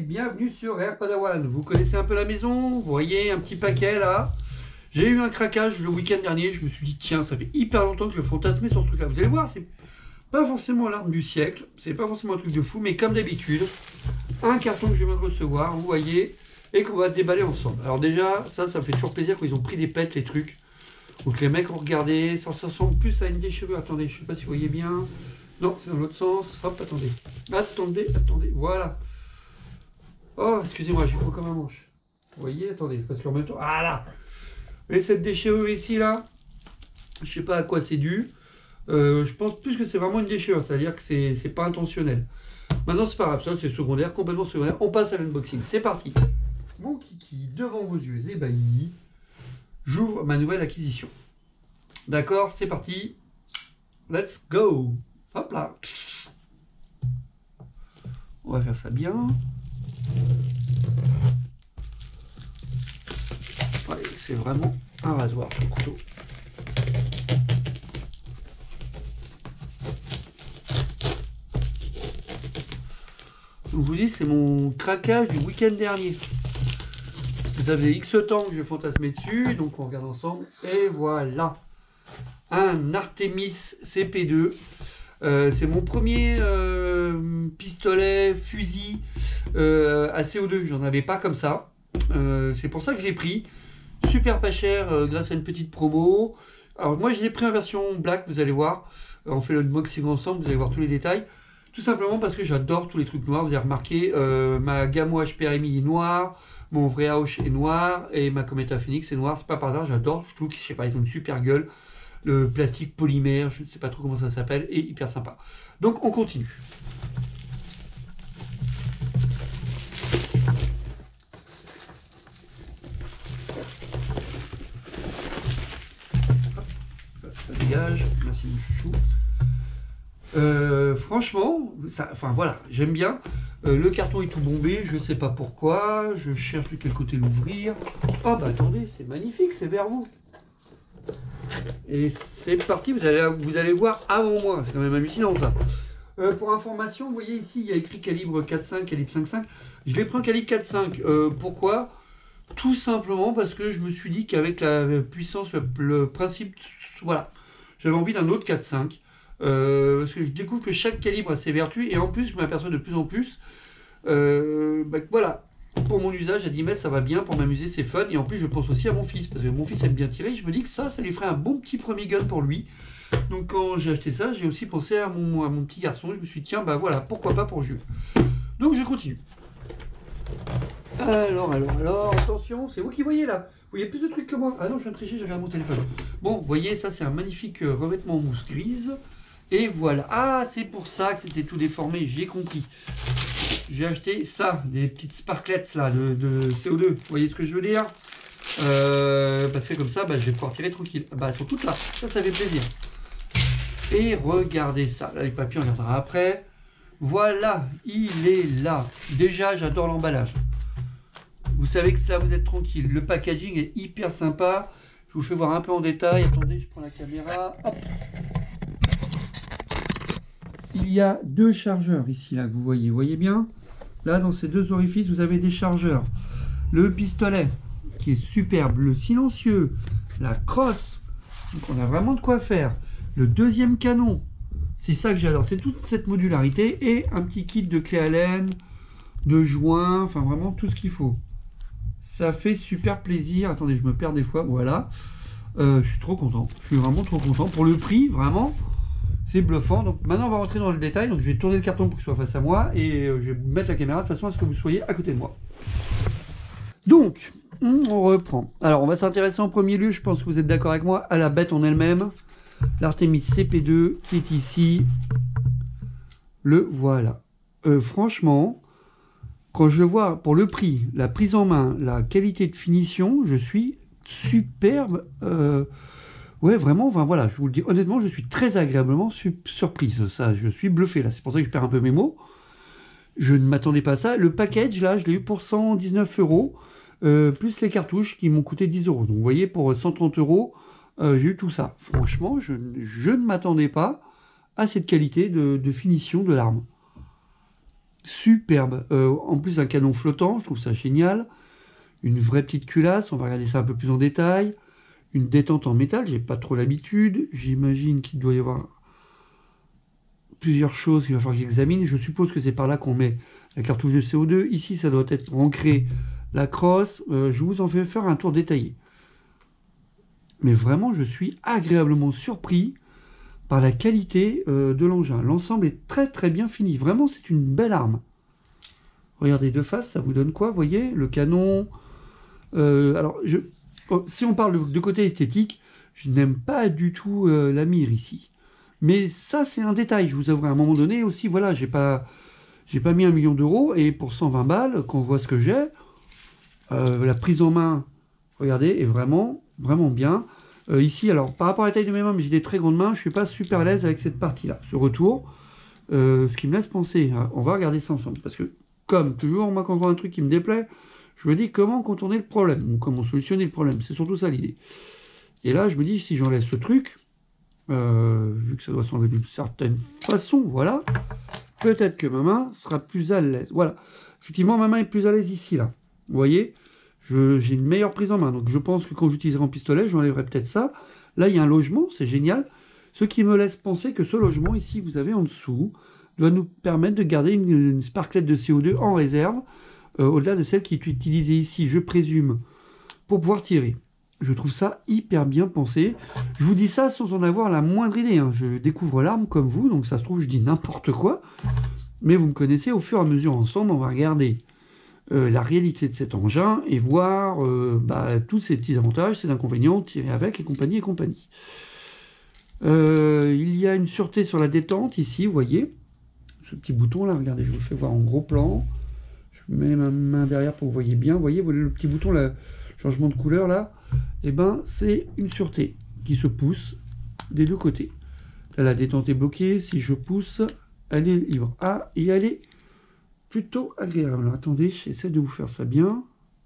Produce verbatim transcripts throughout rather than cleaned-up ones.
bienvenue sur Air Padawan. Vous connaissez un peu la maison, vous voyez un petit paquet là. J'ai eu un craquage le week-end dernier, je me suis dit tiens, ça fait hyper longtemps que je fantasmais sur ce truc là. Vous allez voir, c'est pas forcément l'arme du siècle, c'est pas forcément un truc de fou, mais comme d'habitude, un carton que je viens de recevoir, vous voyez, et qu'on va déballer ensemble. Alors déjà, ça, ça me fait toujours plaisir quand ils ont pris des pets, les trucs. Donc les mecs ont regardé, ça ressemble plus à une déchirure. Attendez, je sais pas si vous voyez bien. Non, c'est dans l'autre sens. Hop, attendez. Attendez, attendez. Voilà. Oh, excusez-moi, j'ai pas comme un manche. Vous voyez, attendez, parce qu'en même temps... Ah là. Et cette déchirure ici, là, je sais pas à quoi c'est dû. Euh, je pense plus que c'est vraiment une déchirure, c'est-à-dire que c'est pas intentionnel. Maintenant, c'est pas grave, ça c'est secondaire, complètement secondaire. On passe à l'unboxing. C'est parti. Mon kiki, devant vos yeux ébahis, j'ouvre ma nouvelle acquisition. D'accord, c'est parti. Let's go. Hop là. On va faire ça bien. Ouais, c'est vraiment un rasoir ce couteau. Donc, je vous dis, c'est mon craquage du week-end dernier. Vous avez X temps que je fantasmais dessus, donc on regarde ensemble. Et voilà. Un Artemis C P deux. Euh, c'est mon premier euh, pistolet fusil euh, à C O deux. J'en avais pas comme ça. Euh, c'est pour ça que j'ai pris. Super pas cher euh, grâce à une petite promo. Alors moi je l'ai pris en version black, vous allez voir. On fait le unboxing ensemble, vous allez voir tous les détails. Tout simplement parce que j'adore tous les trucs noirs. Vous avez remarqué, euh, ma Gamo H P R M I est noire, mon vrai Auch est noir et ma Cometa Phoenix est noire. C'est pas par hasard, j'adore. Je trouve qu'ils, je sais pas, ils ont une super gueule. Le plastique polymère, je ne sais pas trop comment ça s'appelle, est hyper sympa. Donc on continue. Hop, ça, ça dégage. Merci mon chouchou. Euh, franchement, ça, enfin voilà, j'aime bien. Euh, le carton est tout bombé, je ne sais pas pourquoi. Je cherche de quel côté l'ouvrir. Ah bah attendez, c'est magnifique, c'est vers vous. Et c'est parti, vous allez, vous allez voir avant moi, c'est quand même hallucinant ça. Euh, pour information, vous voyez ici, il y a écrit calibre quatre cinq, calibre cinq cinq. Je l'ai pris en calibre quatre cinq. Euh, pourquoi? Tout simplement parce que je me suis dit qu'avec la puissance, le, le principe, voilà, j'avais envie d'un autre quatre cinq. Euh, parce que je découvre que chaque calibre a ses vertus et en plus, je m'aperçois de plus en plus, euh, bah, voilà. Pour mon usage à dix mètres, ça va bien, pour m'amuser, c'est fun. Et en plus, je pense aussi à mon fils, parce que mon fils aime bien tirer. Je me dis que ça, ça lui ferait un bon petit premier gun pour lui. Donc quand j'ai acheté ça, j'ai aussi pensé à mon, à mon petit garçon. Je me suis dit, tiens, bah voilà, pourquoi pas pour Jules. Donc je continue. Alors, alors, alors, attention, c'est vous qui voyez là. Vous voyez plus de trucs que moi. Ah non, je viens de tricher, je regarde mon téléphone. Bon, vous voyez, ça c'est un magnifique revêtement mousse grise. Et voilà. Ah, c'est pour ça que c'était tout déformé, j'ai compris. J'ai acheté ça, des petites sparklets là de, de C O deux. Vous voyez ce que je veux dire? euh, Parce que comme ça, bah, je vais pouvoir tirer tranquille. Bah, elles sont toutes là. Ça, ça fait plaisir. Et regardez ça. Là, les papiers, on regardera après. Voilà, il est là. Déjà, j'adore l'emballage. Vous savez que là, vous êtes tranquille. Le packaging est hyper sympa. Je vous fais voir un peu en détail. Attendez, je prends la caméra. Hop. Il y a deux chargeurs ici, là, que vous voyez. Vous voyez bien? Là, dans ces deux orifices, vous avez des chargeurs. Le pistolet, qui est superbe. Le silencieux. La crosse. Donc, on a vraiment de quoi faire. Le deuxième canon. C'est ça que j'adore. C'est toute cette modularité. Et un petit kit de clé Allen, de joints. Enfin, vraiment tout ce qu'il faut. Ça fait super plaisir. Attendez, je me perds des fois. Voilà. Euh, je suis trop content. Je suis vraiment trop content. Pour le prix, vraiment... C'est bluffant. Donc maintenant on va rentrer dans le détail. Donc je vais tourner le carton pour qu'il soit face à moi et je vais mettre la caméra de façon à ce que vous soyez à côté de moi. Donc on reprend. Alors on va s'intéresser en premier lieu, je pense que vous êtes d'accord avec moi, à la bête en elle-même. L'Artemis C P deux qui est ici. Le voilà. Euh, franchement, quand je vois pour le prix, la prise en main, la qualité de finition, je suis superbe. Euh, Ouais, vraiment, enfin voilà, je vous le dis honnêtement, je suis très agréablement surprise. Ça, je suis bluffé là, c'est pour ça que je perds un peu mes mots. Je ne m'attendais pas à ça. Le package là, je l'ai eu pour cent dix-neuf euros, euh, plus les cartouches qui m'ont coûté dix euros. Donc vous voyez, pour cent trente euros, euh, j'ai eu tout ça. Franchement, je, je ne m'attendais pas à cette qualité de, de finition de l'arme. superbe. Euh, en plus, un canon flottant, je trouve ça génial. Une vraie petite culasse, on va regarder ça un peu plus en détail. Une détente en métal, j'ai pas trop l'habitude. J'imagine qu'il doit y avoir plusieurs choses qu'il va falloir que j'examine. Je suppose que c'est par là qu'on met la cartouche de C O deux. Ici, ça doit être pour ancrer la crosse. Euh, je vous en fais faire un tour détaillé. Mais vraiment, je suis agréablement surpris par la qualité euh, de l'engin. L'ensemble est très très bien fini. Vraiment, c'est une belle arme. Regardez de face, ça vous donne quoi? Vous voyez, le canon. Euh, alors, je, oh, si on parle de, de côté esthétique, je n'aime pas du tout euh, la mire ici. Mais ça, c'est un détail. Je vous avoue, à un moment donné aussi, voilà, j'ai pas, j'ai pas mis un million d'euros. Et pour cent vingt balles, quand on voit ce que j'ai, euh, la prise en main, regardez, est vraiment, vraiment bien. Euh, ici, alors, par rapport à la taille de mes mains, mais j'ai des très grandes mains, je suis pas super à l'aise avec cette partie-là, ce retour. Euh, ce qui me laisse penser, hein, on va regarder ça ensemble. Parce que, comme toujours, moi, quand je vois un truc qui me déplaît, je me dis comment contourner le problème, ou comment solutionner le problème. C'est surtout ça l'idée. Et là, je me dis, si j'enlève ce truc, Euh, vu que ça doit s'enlever d'une certaine façon, voilà, peut-être que ma main sera plus à l'aise. Voilà, effectivement, ma main est plus à l'aise ici, là. Vous voyez, j'ai une meilleure prise en main. Donc, je pense que quand j'utiliserai mon pistolet, j'enlèverai peut-être ça. Là, il y a un logement, c'est génial. Ce qui me laisse penser que ce logement, ici, vous avez en dessous, doit nous permettre de garder une, une sparklette de C O deux en réserve, euh, au-delà de celle qui est utilisée ici, je présume, pour pouvoir tirer. Je trouve ça hyper bien pensé. Je vous dis ça sans en avoir la moindre idée. Hein. Je découvre l'arme comme vous, donc ça se trouve, je dis n'importe quoi. Mais vous me connaissez, au fur et à mesure ensemble, on va regarder euh, la réalité de cet engin et voir euh, bah, tous ses petits avantages, ses inconvénients, tirer avec et compagnie et compagnie. Euh, il y a une sûreté sur la détente ici, vous voyez. Ce petit bouton là, regardez, je vous le fais voir en gros plan. Je mets ma main derrière pour que vous voyez bien. Vous voyez, vous voyez le petit bouton, le changement de couleur là. Et eh ben c'est une sûreté qui se pousse des deux côtés. Là, la détente est bloquée. Si je pousse, elle est libre. Ah, et elle est plutôt agréable. Alors, attendez, j'essaie de vous faire ça bien.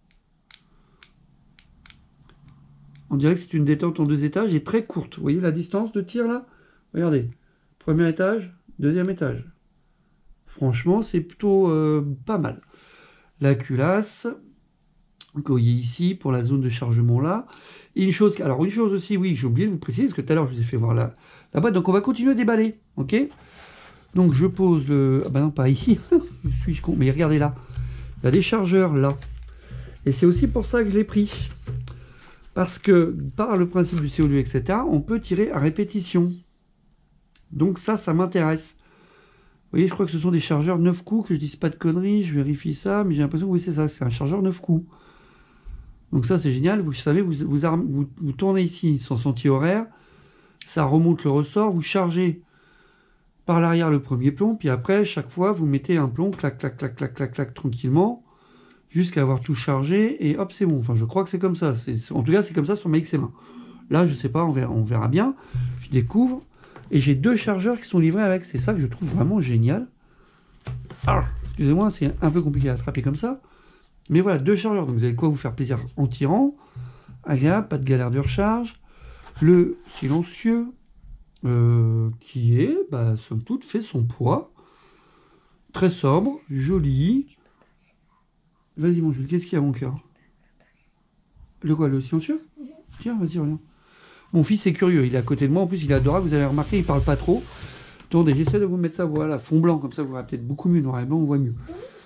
On dirait que c'est une détente en deux étages et très courte. Vous voyez la distance de tir là? Regardez. Premier étage, deuxième étage. Franchement, c'est plutôt euh, pas mal. La culasse. Vous voyez ici, pour la zone de chargement là. Et une chose, alors une chose aussi, oui, j'ai oublié de vous préciser, parce que tout à l'heure, je vous ai fait voir la, la boîte. Donc, on va continuer à déballer, ok? Donc, je pose le... Ah bah non, pas ici. Suis-je con? Mais regardez là. Il y a des chargeurs là. Et c'est aussi pour ça que je l'ai pris. Parce que, par le principe du C O deux, et cetera, on peut tirer à répétition. Donc ça, ça m'intéresse. Vous voyez, je crois que ce sont des chargeurs neuf coups, que je dise pas de conneries, je vérifie ça, mais j'ai l'impression que oui, c'est ça, c'est un chargeur neuf coups. Donc ça, c'est génial. Vous savez, vous, vous, vous, vous tournez ici sans sentier horaire, ça remonte le ressort, vous chargez par l'arrière le premier plomb, puis après, chaque fois, vous mettez un plomb, clac, clac, clac, clac, clac, clac, tranquillement, jusqu'à avoir tout chargé, et hop, c'est bon. Enfin, je crois que c'est comme ça. En tout cas, c'est comme ça sur mes X M un. Là, je sais pas, on verra, on verra bien. Je découvre, et j'ai deux chargeurs qui sont livrés avec. C'est ça que je trouve vraiment génial. Ah, excusez-moi, c'est un peu compliqué à attraper comme ça. Mais voilà, deux chargeurs, donc vous avez quoi vous faire plaisir en tirant. Agréable, pas de galère de recharge. Le silencieux, euh, qui est, bah, somme toute, fait son poids. Très sobre, joli. Vas-y mon Jules, qu'est-ce qu'il y a mon cœur? Le quoi, le silencieux? Tiens, vas-y, reviens. Mon fils est curieux, il est à côté de moi, en plus il est adorable, vous avez remarqué, il parle pas trop. Attendez, j'essaie de vous mettre ça, voilà, fond blanc, comme ça vous verrez peut-être beaucoup mieux, noir et blanc, on voit mieux.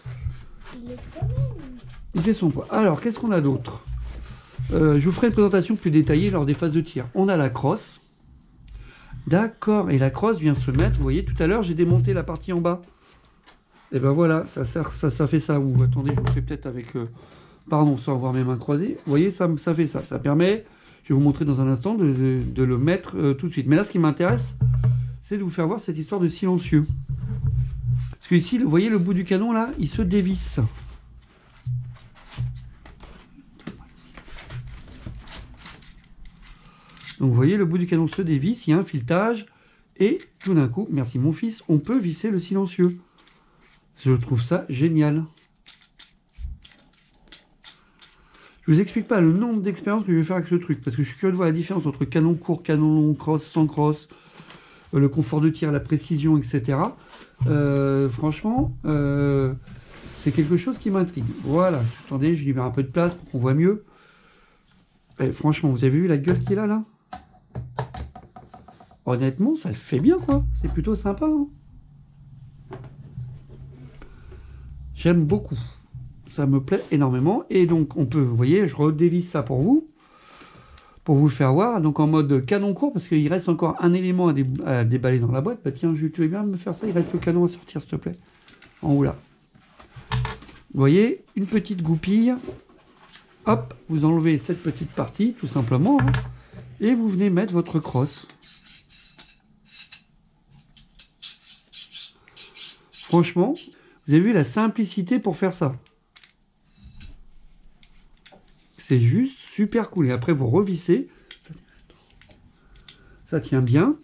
Il fait son poids. Alors, qu'est-ce qu'on a d'autre? euh, Je vous ferai une présentation plus détaillée lors des phases de tir. On a la crosse. D'accord, et la crosse vient se mettre, vous voyez, tout à l'heure, j'ai démonté la partie en bas. Et ben voilà, ça, sert, ça, ça fait ça. Ou attendez, je vous fais peut-être avec... Euh, pardon, sans avoir mes mains croisées. Vous voyez, ça, ça fait ça. Ça permet, je vais vous montrer dans un instant, de, de, de le mettre euh, tout de suite. Mais là, ce qui m'intéresse, c'est de vous faire voir cette histoire de silencieux. Parce que ici, vous voyez le bout du canon, là, il se dévisse. Donc vous voyez, le bout du canon se dévisse, il y a un filetage, et tout d'un coup, merci mon fils, on peut visser le silencieux. Je trouve ça génial. Je vous explique pas le nombre d'expériences que je vais faire avec ce truc, parce que je suis curieux de voir la différence entre canon court, canon long, crosse, sans crosse. euh, le confort de tir, la précision, et cetera. Euh, franchement, euh, c'est quelque chose qui m'intrigue. Voilà, attendez, je libère un peu de place pour qu'on voit mieux. Et franchement, vous avez vu la gueule qu'il a là? Honnêtement, ça le fait bien, quoi. C'est plutôt sympa. Hein. J'aime beaucoup. Ça me plaît énormément. Et donc, on peut, vous voyez, je redévisse ça pour vous. Pour vous le faire voir. Donc, en mode canon court, parce qu'il reste encore un élément à, dé à déballer dans la boîte. Bah tiens, je, tu veux bien me faire ça? Il reste le canon à sortir, s'il te plaît. En haut, là. Vous voyez, une petite goupille. Hop, vous enlevez cette petite partie, tout simplement. Hein, et vous venez mettre votre crosse. Franchement, vous avez vu la simplicité pour faire ça. C'est juste super cool. Et après, vous revissez. Ça tient bien.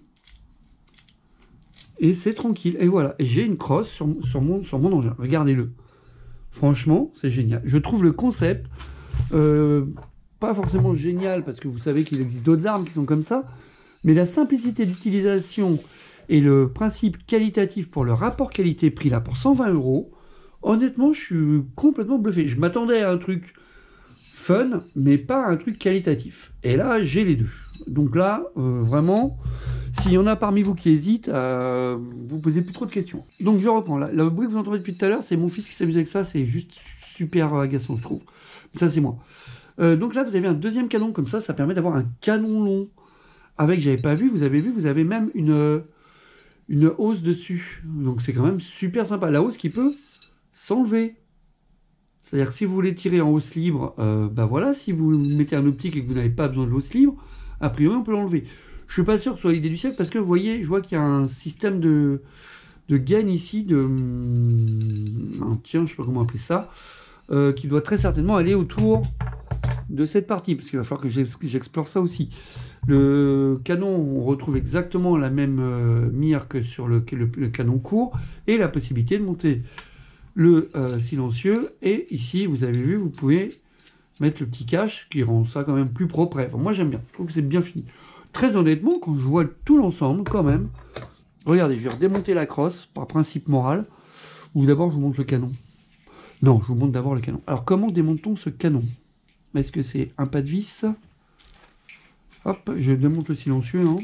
Et c'est tranquille. Et voilà. Et j'ai une crosse sur, sur, mon, sur mon engin. Regardez-le. Franchement, c'est génial. Je trouve le concept euh, pas forcément génial, parce que vous savez qu'il existe d'autres armes qui sont comme ça. Mais la simplicité d'utilisation et le principe qualitatif pour le rapport qualité-prix, là, pour cent vingt euros, honnêtement, je suis complètement bluffé. Je m'attendais à un truc fun, mais pas à un truc qualitatif. Et là, j'ai les deux. Donc là, euh, vraiment, s'il y en a parmi vous qui hésitent, euh, vous posez plus trop de questions. Donc je reprends. Là, le bruit que vous entendez depuis tout à l'heure, c'est mon fils qui s'amuse avec ça. C'est juste super agaçant, je trouve. Ça, c'est moi. Euh, donc là, vous avez un deuxième canon comme ça. Ça permet d'avoir un canon long. Avec, j'avais pas vu, vous avez vu, vous avez même une... une hausse dessus, donc c'est quand même super sympa. La hausse qui peut s'enlever, c'est-à-dire que si vous voulez tirer en hausse libre, euh, bah voilà, si vous mettez un optique et que vous n'avez pas besoin de hausse libre, a priori on peut l'enlever. Je suis pas sûr que ce soit l'idée du siècle, parce que vous voyez, je vois qu'il y a un système de, de gain ici, de un, tiens, je sais pas comment appeler ça, euh, qui doit très certainement aller autour de cette partie, parce qu'il va falloir que j'explore ça aussi. Le canon, on retrouve exactement la même euh, mire que sur le, le, le canon court, et la possibilité de monter le euh, silencieux. Et ici, vous avez vu, vous pouvez mettre le petit cache qui rend ça quand même plus propre. Enfin, moi, j'aime bien. Je trouve que c'est bien fini. Très honnêtement, quand je vois tout l'ensemble, quand même, regardez, je vais redémonter la crosse par principe moral, ou d'abord, je vous montre le canon. Non, je vous montre d'abord le canon. Alors, comment démonte-t-on ce canon? Est-ce que c'est un pas de vis? Hop, je démonte le silencieux, non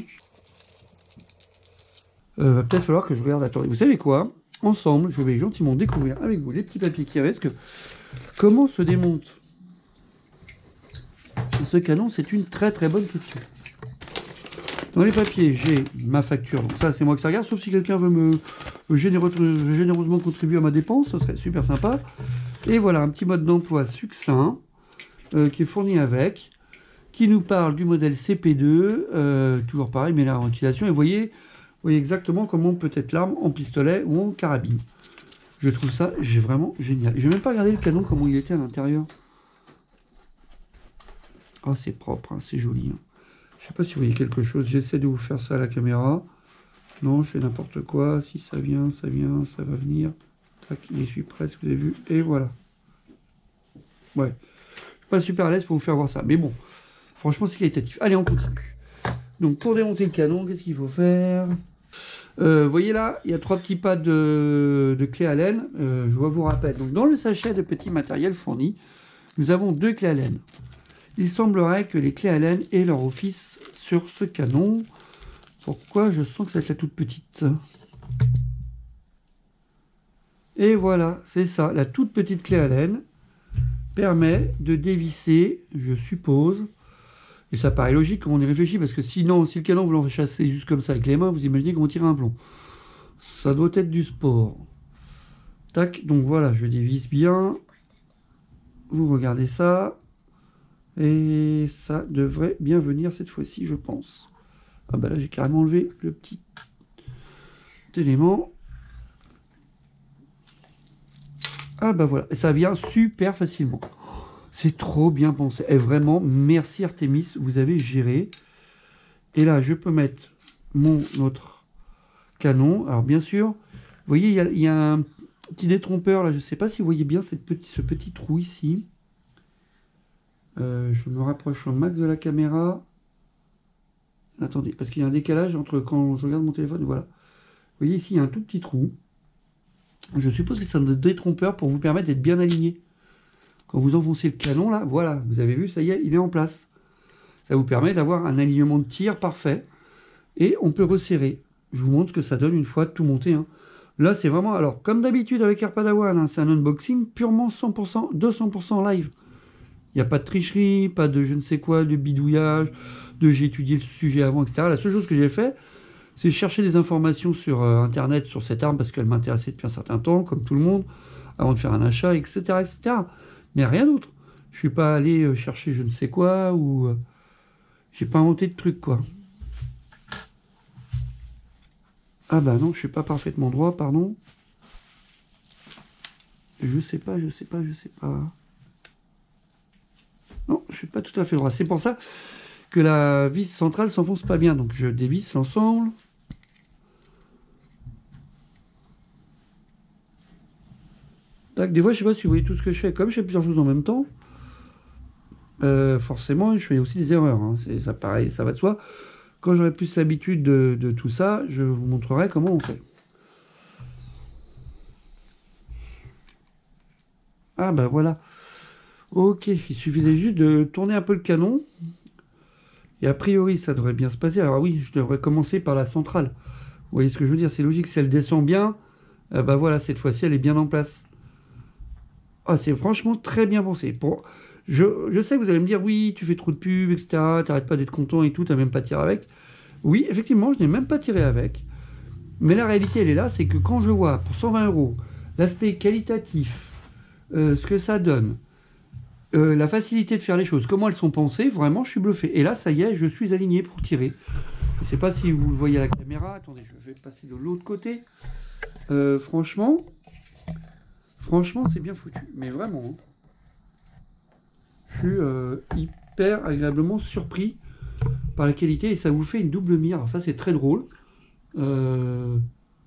euh, va peut-être falloir que je regarde. Attendez, vous savez quoi? Ensemble, je vais gentiment découvrir avec vous les petits papiers qui restent. Que... Comment se démonte ce canon? C'est une très très bonne question. Dans les papiers, j'ai ma facture. Donc ça, c'est moi que ça regarde. Sauf si quelqu'un veut me généreux, généreusement contribuer à ma dépense, ce serait super sympa. Et voilà, un petit mode d'emploi succinct euh, qui est fourni avec, qui nous parle du modèle C P deux, euh, toujours pareil, mais là en utilisation. Et vous voyez, vous voyez exactement comment peut être l'arme en pistolet ou en carabine. Je trouve ça vraiment génial. Je vais même pas regarder le canon, comment il était à l'intérieur. Oh, c'est propre, hein, c'est joli. Hein. Je sais pas si vous voyez quelque chose. J'essaie de vous faire ça à la caméra. Non, je fais n'importe quoi. Si ça vient, ça vient, ça va venir. Tac, j'y suis presque, vous avez vu. Et voilà. Ouais. Je suis pas super à l'aise pour vous faire voir ça. Mais bon, franchement, c'est qualitatif. Allez, on continue. Donc, pour démonter le canon, qu'est-ce qu'il faut faire? Euh, vous voyez là, il y a trois petits pads de, de clés Allen. Euh, je vous rappelle. Donc, dans le sachet de petits matériels fournis, nous avons deux clés Allen. Il semblerait que les clés Allen aient leur office sur ce canon. Pourquoi je sens que ça va être la toute petite? Et voilà, c'est ça. La toute petite clé Allen permet de dévisser, je suppose. Et ça paraît logique quand on y réfléchit, parce que sinon, si le canon vous l'enchassez juste comme ça avec les mains, vous imaginez qu'on tire un plomb. Ça doit être du sport. Tac, donc voilà, je dévisse bien. Vous regardez ça. Et ça devrait bien venir cette fois-ci, je pense. Ah bah là, j'ai carrément enlevé le petit élément. Ah bah voilà, et ça vient super facilement. C'est trop bien pensé. Et vraiment, merci Artemis, vous avez géré. Et là, je peux mettre mon autre canon. Alors bien sûr, vous voyez, il y a, il y a un petit détrompeur là. Je ne sais pas si vous voyez bien cette petit, ce petit trou ici. Euh, je me rapproche au max de la caméra. Attendez, parce qu'il y a un décalage entre quand je regarde mon téléphone, voilà. Vous voyez ici, il y a un tout petit trou. Je suppose que c'est un détrompeur pour vous permettre d'être bien aligné. Quand vous enfoncez le canon, là, voilà, vous avez vu, ça y est, il est en place. Ça vous permet d'avoir un alignement de tir parfait. Et on peut resserrer. Je vous montre ce que ça donne une fois tout monté. Hein. Là, c'est vraiment... Alors, comme d'habitude avec Air Padawan, hein, c'est un unboxing purement cent pour cent, deux cents pour cent live. Il n'y a pas de tricherie, pas de je ne sais quoi, de bidouillage, de j'ai étudié le sujet avant, et cetera. La seule chose que j'ai fait, c'est chercher des informations sur euh, Internet sur cette arme parce qu'elle m'intéressait depuis un certain temps, comme tout le monde, avant de faire un achat, et cetera, et cetera. Mais rien d'autre. Je suis pas allé euh, chercher je ne sais quoi ou euh, j'ai pas inventé de trucs quoi. Ah bah non, je suis pas parfaitement droit, pardon. Je sais pas, je sais pas, je sais pas. Non, je suis pas tout à fait droit. C'est pour ça que la vis centrale s'enfonce pas bien. Donc je dévisse l'ensemble. Tac, des fois, je sais pas si vous voyez tout ce que je fais. Comme je fais plusieurs choses en même temps, euh, forcément, je fais aussi des erreurs. Hein. C'est ça, pareil, ça va de soi. Quand j'aurai plus l'habitude de, de tout ça, je vous montrerai comment on fait. Ah bah voilà. Ok, il suffisait juste de tourner un peu le canon. Et a priori, ça devrait bien se passer. Alors oui, je devrais commencer par la centrale. Vous voyez ce que je veux dire? C'est logique, si elle descend bien, euh, bah voilà, cette fois-ci, elle est bien en place. Ah, c'est franchement très bien pensé. Pour... Je, je sais que vous allez me dire, oui, tu fais trop de pubs, et cetera. T'arrêtes pas d'être content et tout, t'as même pas tiré avec. Oui, effectivement, je n'ai même pas tiré avec. Mais la réalité, elle est là, c'est que quand je vois, pour cent vingt euros, l'aspect qualitatif, euh, ce que ça donne, euh, la facilité de faire les choses, comment elles sont pensées, vraiment, je suis bluffé. Et là, ça y est, je suis aligné pour tirer. Je ne sais pas si vous le voyez à la caméra. Attendez, je vais passer de l'autre côté. Euh, franchement, franchement, c'est bien foutu. Mais vraiment, hein. Je suis euh, hyper agréablement surpris par la qualité et ça vous fait une double mire. Alors ça, c'est très drôle. Euh...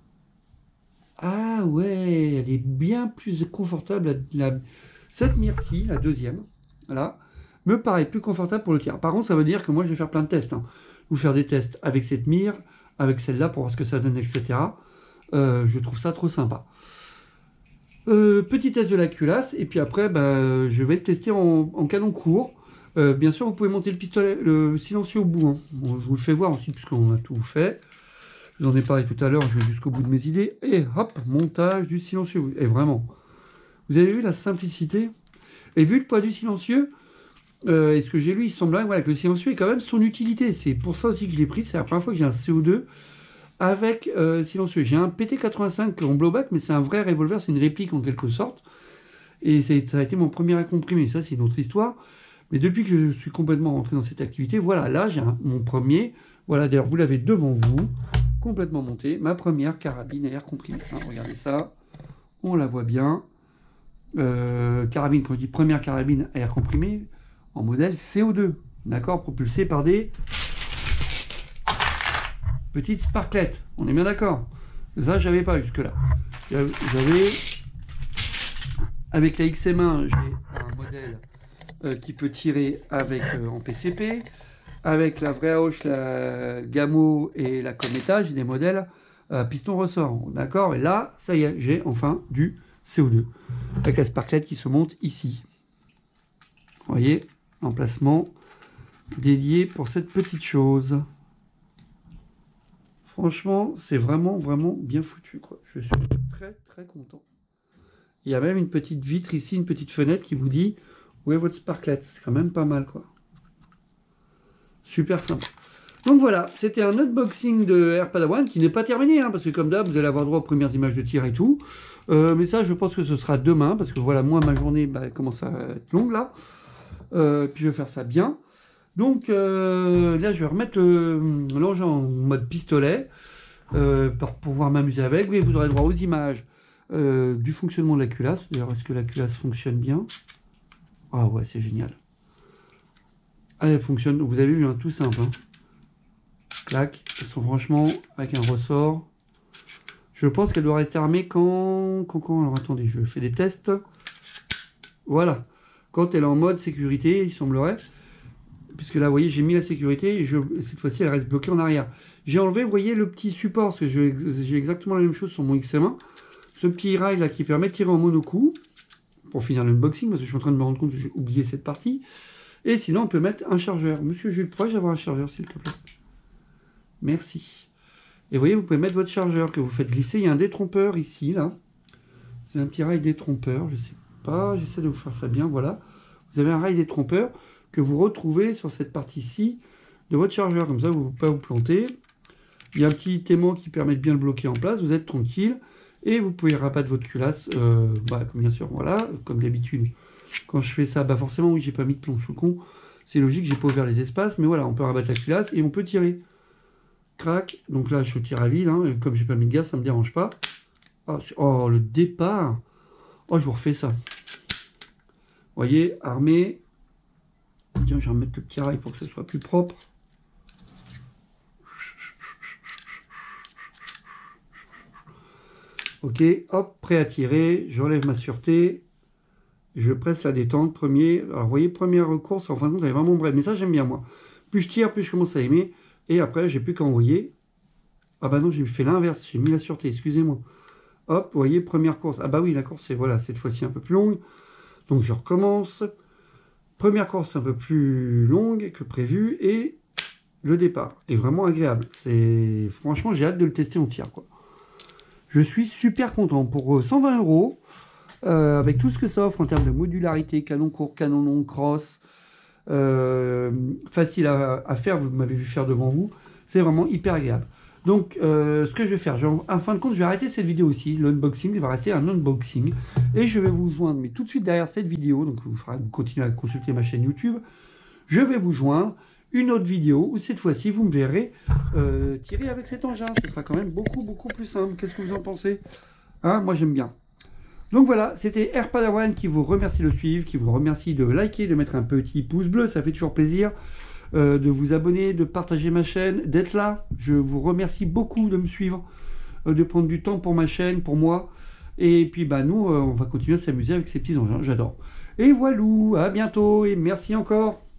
Ah ouais, elle est bien plus confortable. La... Cette mire-ci, la deuxième, voilà, me paraît plus confortable pour le tir. Par contre, ça veut dire que moi, je vais faire plein de tests. Hein. Vous faire des tests avec cette mire, avec celle-là pour voir ce que ça donne, et cetera. Euh, je trouve ça trop sympa. Euh, petit test de la culasse, et puis après, bah, je vais le tester en, en canon court. Euh, bien sûr, vous pouvez monter le pistolet, le silencieux au bout. Hein. Bon, je vous le fais voir aussi, puisqu'on a tout fait. Je vous en ai parlé tout à l'heure, je vais jusqu'au bout de mes idées. Et hop, montage du silencieux. Et vraiment, vous avez vu la simplicité? Et vu le poids du silencieux, euh, et ce que j'ai lu, il semblerait voilà, que le silencieux ait quand même son utilité. C'est pour ça aussi que je l'ai pris. C'est la première fois que j'ai un C O deux avec euh, silencieux. J'ai un P T quatre-vingt-cinq en blowback, mais c'est un vrai revolver, c'est une réplique en quelque sorte. Et ça a été mon premier à comprimer. Ça, c'est une autre histoire. Mais depuis que je suis complètement rentré dans cette activité, voilà, là, j'ai mon premier. Voilà, d'ailleurs, vous l'avez devant vous, complètement monté. Ma première carabine à air comprimé. Hein, regardez ça. On la voit bien. Euh, carabine, quand je dis première carabine à air comprimé, en modèle C O deux. D'accord, propulsée par des petites sparklettes. On est bien d'accord. Ça, j'avais pas jusque-là. J'avais, avec la X M un, j'ai un modèle euh, qui peut tirer avec euh, en P C P. Avec la vraie Hoche, la Gamo et la Cometa, j'ai des modèles euh, piston ressort. D'accord. Et là, ça y est, j'ai enfin du C O deux. Avec la sparklette qui se monte ici. Vous voyez, emplacement dédié pour cette petite chose. Franchement, c'est vraiment, vraiment bien foutu, quoi. Je suis très, très content. Il y a même une petite vitre ici, une petite fenêtre qui vous dit où est votre sparklette. C'est quand même pas mal, quoi. Super sympa. Donc voilà, c'était un unboxing de Air Padawan qui n'est pas terminé, hein, parce que comme d'hab, vous allez avoir droit aux premières images de tir et tout. Euh, mais ça, je pense que ce sera demain, parce que voilà, moi, ma journée bah, elle commence à être longue, là. Euh, puis je vais faire ça bien. Donc euh, là, je vais remettre euh, l'engin en mode pistolet euh, pour pouvoir m'amuser avec. Mais vous aurez droit aux images euh, du fonctionnement de la culasse. D'ailleurs, est-ce que la culasse fonctionne bien? Ah ouais, c'est génial. Ah, elle fonctionne, vous avez vu, hein, tout simple. Hein. Clac, elles sont franchement avec un ressort. Je pense qu'elle doit rester armée quand... quand, quand... Alors attendez, je fais des tests. Voilà. Quand elle est en mode sécurité, il semblerait. puisque là, vous voyez, j'ai mis la sécurité et je, cette fois-ci, elle reste bloquée en arrière. J'ai enlevé, vous voyez, le petit support, parce que j'ai exactement la même chose sur mon X M un. Ce petit rail là qui permet de tirer en monocoup, pour finir l'unboxing, parce que je suis en train de me rendre compte que j'ai oublié cette partie. Et sinon, on peut mettre un chargeur. Monsieur Jules, pourrais-je avoir un chargeur, s'il te plaît? Merci. Et vous voyez, vous pouvez mettre votre chargeur que vous faites glisser. Il y a un détrompeur ici, là. C'est un petit rail détrompeur, je sais pas, j'essaie de vous faire ça bien, voilà. Vous avez un rail détrompeur que vous retrouvez sur cette partie-ci de votre chargeur, comme ça vous ne pouvez pas vous planter. Il y a un petit aimant qui permet de bien le bloquer en place, vous êtes tranquille, et vous pouvez rabattre votre culasse, euh, bah, comme bien sûr, voilà, comme d'habitude. Quand je fais ça, bah forcément, oui, j'ai pas mis de plomb, je suis con, c'est logique, j'ai pas ouvert les espaces, mais voilà, on peut rabattre la culasse et on peut tirer. Crac, donc là je tire à vide, hein, et comme j'ai pas mis de gaz, ça me dérange pas. Oh, oh, le départ. Oh, je vous refais ça. Vous voyez, armé. Tiens, je vais remettre le petit rail pour que ce soit plus propre. Ok, hop, prêt à tirer. J'enlève ma sûreté. Je presse la détente. Premier. Alors, vous voyez, première course, en fin de compte, elle est vraiment brève. Mais ça, j'aime bien, moi. Plus je tire, plus je commence à aimer. Et après, j'ai plus qu'à envoyer. Ah bah non, j'ai fait l'inverse. J'ai mis la sûreté, excusez-moi. Hop, vous voyez, première course. Ah bah oui, la course, c'est voilà, cette fois-ci un peu plus longue. Donc je recommence. Première course un peu plus longue que prévu. Et le départ est vraiment agréable. C'est franchement, j'ai hâte de le tester en tir, quoi. Je suis super content. Pour cent vingt euros, euh, avec tout ce que ça offre en termes de modularité, canon court, canon long, cross, euh, facile à, à faire, vous m'avez vu faire devant vous. C'est vraiment hyper agréable. Donc, euh, ce que je vais faire, je, en fin de compte, je vais arrêter cette vidéo aussi. L'unboxing, il va rester un unboxing. Et je vais vous joindre, mais tout de suite derrière cette vidéo, donc vous, ferez, vous continuez à consulter ma chaîne YouTube, je vais vous joindre une autre vidéo où cette fois-ci, vous me verrez euh, tirer avec cet engin. Ce sera quand même beaucoup, beaucoup plus simple. Qu'est-ce que vous en pensez? Hein, moi, j'aime bien. Donc voilà, c'était Air Padawan qui vous remercie de suivre, qui vous remercie de liker, de mettre un petit pouce bleu, ça fait toujours plaisir. Euh, de vous abonner, de partager ma chaîne, d'être là. Je vous remercie beaucoup de me suivre, euh, de prendre du temps pour ma chaîne, pour moi. Et puis bah nous, euh, on va continuer à s'amuser avec ces petits engins, j'adore. Et voilà, à bientôt et merci encore.